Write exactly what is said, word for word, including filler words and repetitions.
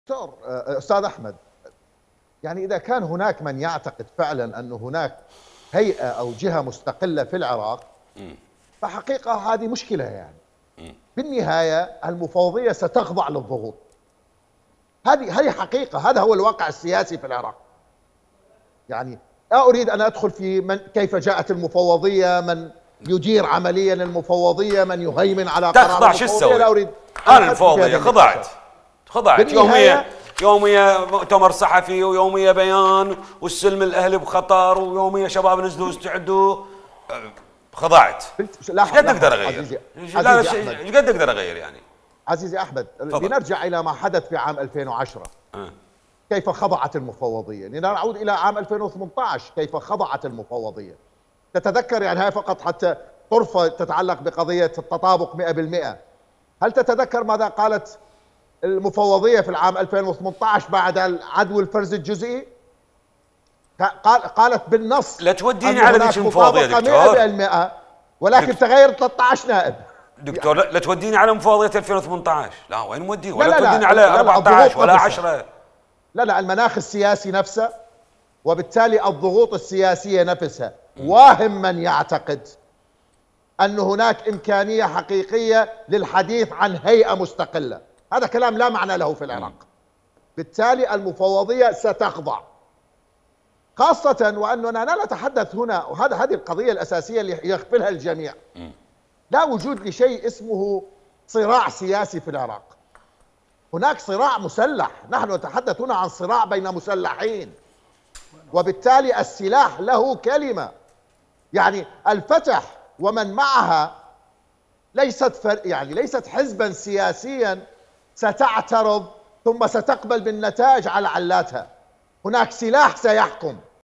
دكتور استاذ احمد، يعني اذا كان هناك من يعتقد فعلا ان هناك هيئه او جهه مستقله في العراق، فحقيقه هذه مشكله. يعني بالنهايه المفوضيه ستخضع للضغوط. هذه هذه حقيقه، هذا هو الواقع السياسي في العراق. يعني لا اريد ان ادخل في من كيف جاءت المفوضيه، من يدير عمليا المفوضيه، من يهيمن على قرار تخضع. شو تسوي؟ لا اريد. المفوضيه خضعت خضعت يوميا يوميا مؤتمر صحفي، ويوميا بيان، والسلم الاهلي بخطر، ويوميا شباب نزلوا استعدوا. خضعت. ايش قد اقدر اغير؟ ايش قد اقدر اغير يعني؟ عزيزي احمد، لنرجع الى ما حدث في عام ألفين وعشرة. أه. كيف خضعت المفوضيه؟ لنعود الى عام ألفين وثمانية عشر كيف خضعت المفوضيه. تتذكر يعني هاي فقط حتى طرفه تتعلق بقضيه التطابق مئة بالمئة. هل تتذكر ماذا قالت المفوضيه في العام ألفين وثمانية عشر بعد عدو الفرز الجزئي؟ قال قالت بالنص لا توديني على ذيك المفوضيه دكتور مئة بالمئة، ولكن دكتور. تغير ثلاثة عشر نائب. دكتور لا, لا توديني على مفوضيه ألفين وثمانية عشر، لا وين مودي؟ ولا لا لا توديني على أربعة عشر ولا عشرة. لا لا المناخ السياسي نفسه، وبالتالي الضغوط السياسيه نفسها. واهم من يعتقد ان هناك امكانيه حقيقيه للحديث عن هيئه مستقله، هذا كلام لا معنى له في العراق. بالتالي المفوضيه ستخضع، خاصه واننا لا نتحدث هنا، وهذا هذه القضيه الاساسيه اللي يغفلها الجميع. لا وجود لشيء اسمه صراع سياسي في العراق. هناك صراع مسلح، نحن نتحدث هنا عن صراع بين مسلحين، وبالتالي السلاح له كلمة. يعني الفتح ومن معها ليست فر... يعني ليست حزبا سياسيا ستعترض ثم ستقبل بالنتائج على علاتها. هناك سلاح سيحكم.